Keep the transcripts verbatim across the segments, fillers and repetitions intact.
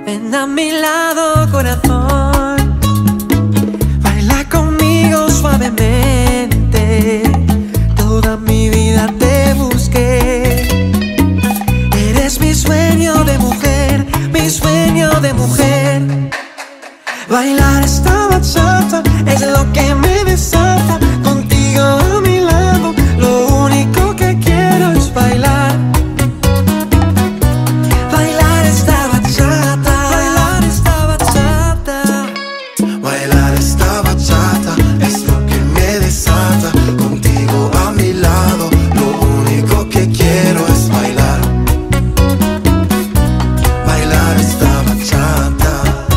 Ven a mi lado, corazón, baila conmigo suavemente. Toda mi vida te busqué. Eres mi sueño de mujer, mi sueño de mujer. Bailar esta bachata es lo que me desata. Contigo a mi lado, lo único que quiero es bailar. Bailar esta bachata, bailar esta bachata. Bailar esta bachata es lo que me desata. Contigo a mi lado, lo único que quiero es bailar. Bailar esta bachata.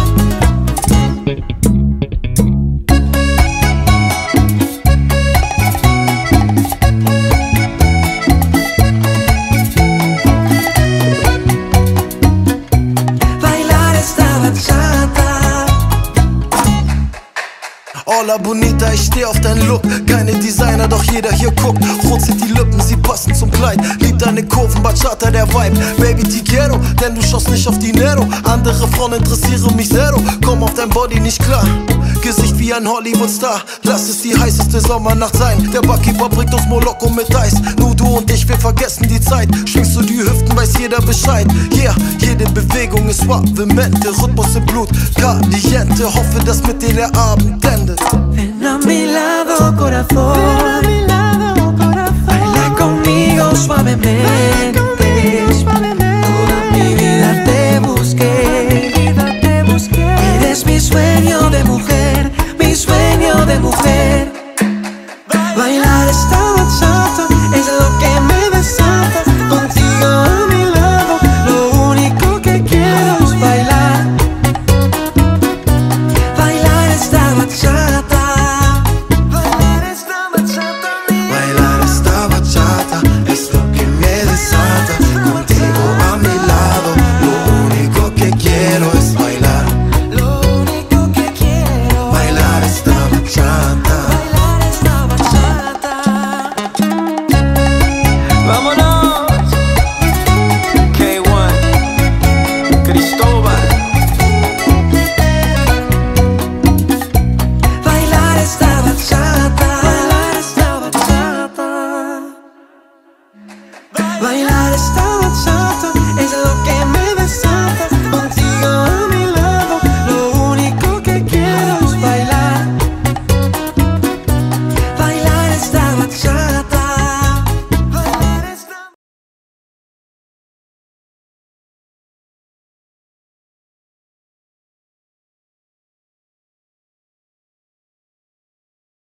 Hola Bonita, ich steh auf deinen Look. Keine Designer, doch jeder hier guckt. Rot sind die Lippen, sie passen zum Kleid. Lieb deine Kurven, Bachata, der Vibe. Baby, te quiero, denn du schaust nicht auf Dinero. Andere Frauen interessieren mich zero. Komm auf dein Body nicht klar. Gesicht wie ein Hollywood-Star. Lass es die heißeste Sommernacht sein. Der Barkeeper bringt uns Moloko mit Eis. Nur du und ich, wir vergessen die Zeit. Schwingst du die Hüften, weiß jeder Bescheid. Yeah, jede Bewegung ist suavemente. Rhythmus im Blut, caliente. Hoffe, dass mit dir der Abend endet. Ven a mi lado, corazón, ven a mi lado, corazón. Baila conmigo suavemente.